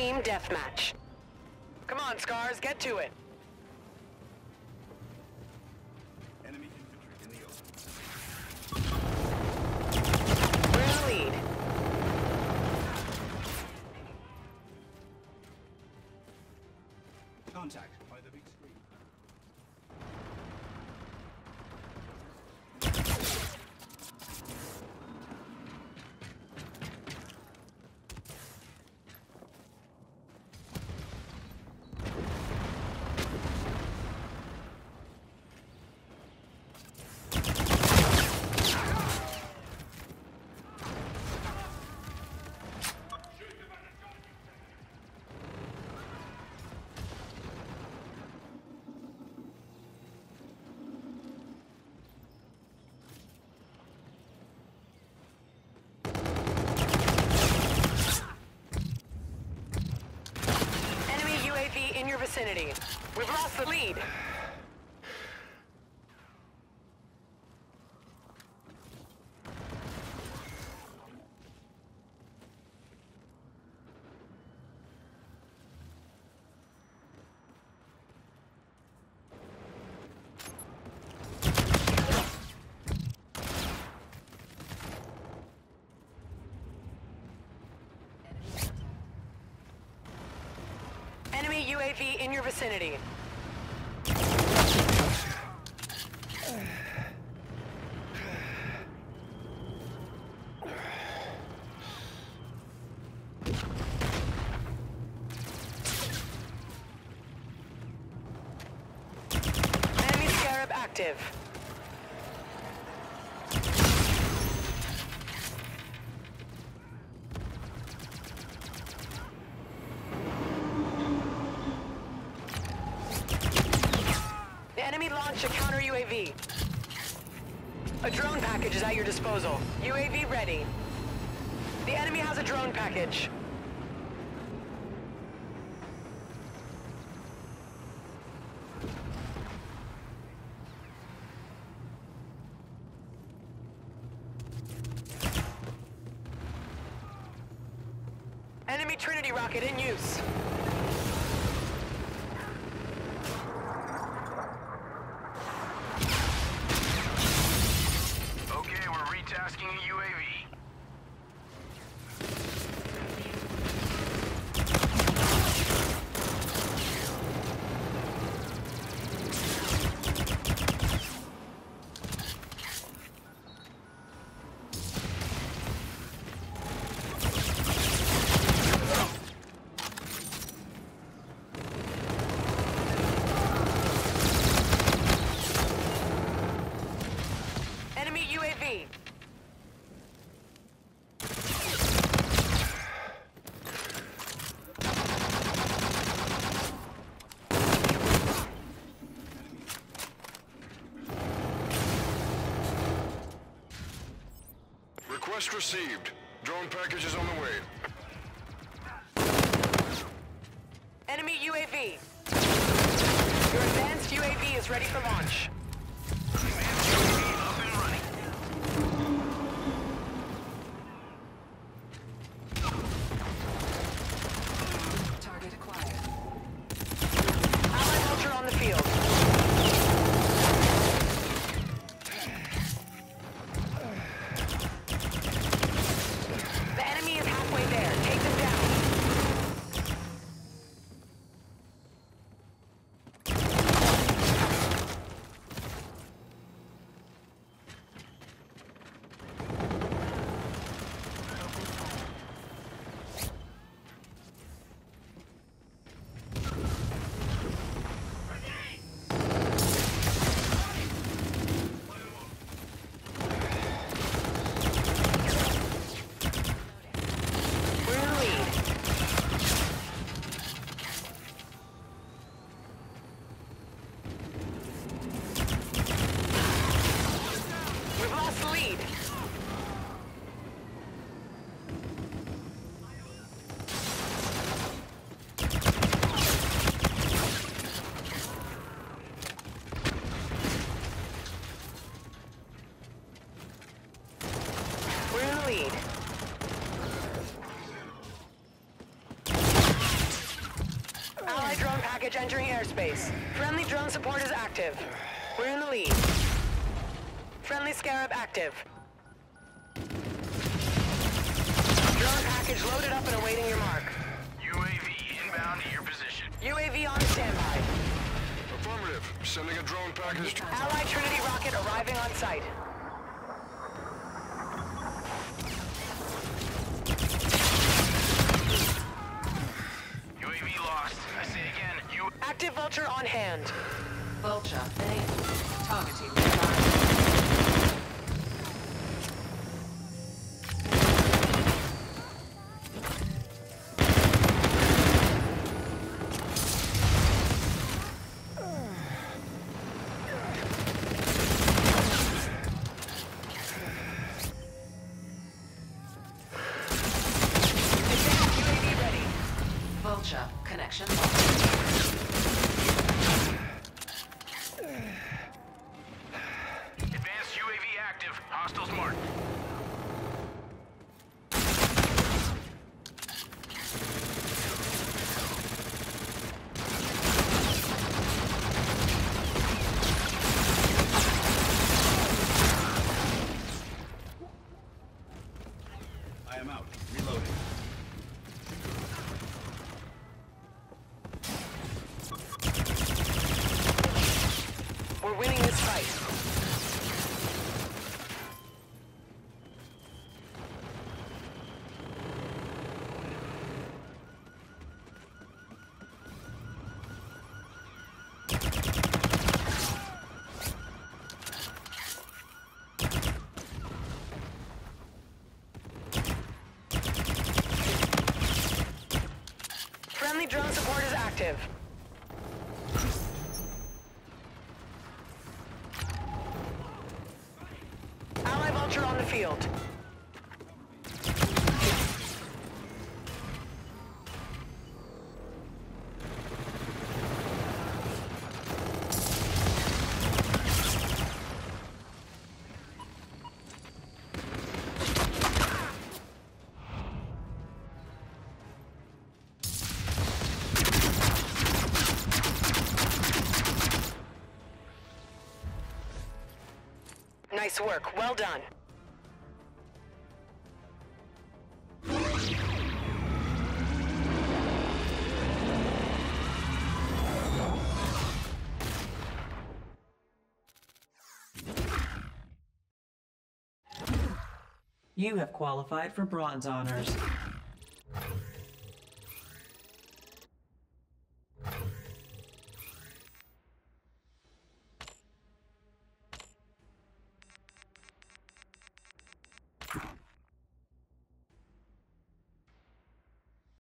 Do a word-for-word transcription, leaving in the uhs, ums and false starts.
Team deathmatch. Come on, Scars, get to it. Enemy infantry in the open. We're in the lead. Contact by the big screen. In your vicinity. We've lost the lead. Enemy U A V in your vicinity. Enemy Scarab active. Launch a counter U A V. A drone package is at your disposal. U A V ready. The enemy has a drone package. Enemy Trinity rocket in use. Tasking a U A V. Enemy U A V. Request received. Drone package is on the way. Enemy U A V. Your advanced U A V is ready for launch. Advanced U A V up and running. Target acquired. Allied Vulture on the field. entering airspace. Friendly drone support is active. We're in the lead. Friendly Scarab active. Drone package loaded up and awaiting your mark. U A V inbound to your position. U A V on standby. Affirmative. Sending a drone package to... Allied Trinity rocket arriving on site. U A V lost. I say again, U... Active Vulture on hand. Vulture enabled. Targeting the target. Advanced U A V ready. Vulture connection lost. Advanced U A V active. Hostiles marked. I am out. Reloading. We're winning this fight. Friendly drone support is active. Ally Vulture on the field. Nice work. Well done. You have qualified for bronze honors.